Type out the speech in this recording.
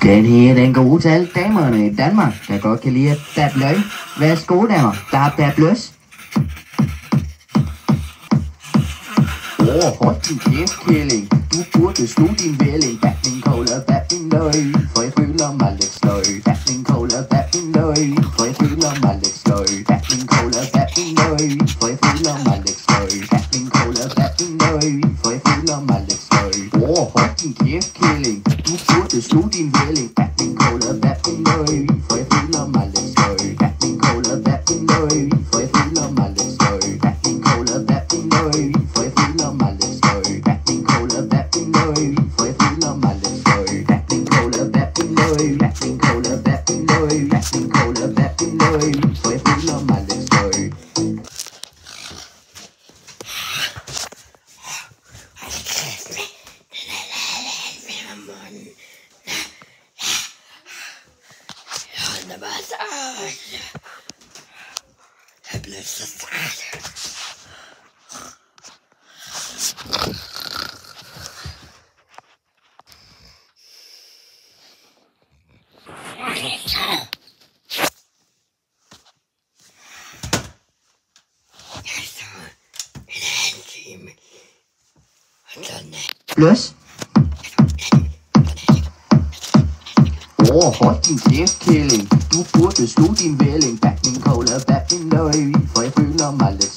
Den her, den går ud til alle damerne i Danmark, der godt kan lide at babbe løg. Værsgo, damer, der er babbe løs. Hold din kæft, kælling. Du burde sluge din vælling. Bab min cola, bab min løg, for jeg føler mig lidt sløj. Bab min cola, bab min løg, for jeg føler mig lidt sløj. Bab min cola, bab min løg, for jeg føler mig lidt sløj. Bab min cola, bab min løg, for jeg føler mig lidt sløj. Hold din kæft, kælling. Du burde sluge din vælling. Bab min cola, bab min løg, for jeg føler mig lidt sløj. Bab min cola, bab min løg, for jeg føler mig lidt sløj. Bab min cola, bab min løg, for jeg føler mig lidt sløj. Bab min cola, bab min løg, for jeg føler mig lidt sløj. Bab min cola, bab min løg, bab min cola, bab min løg, bab min cola, bab min løg, for jeg føler mig lidt sløj. Jeg blev så træt. Løs. Hold din kæft, kælling. Du burde sluge din vælling. Bab min cola, bab min løg, for jeg føler mig lidt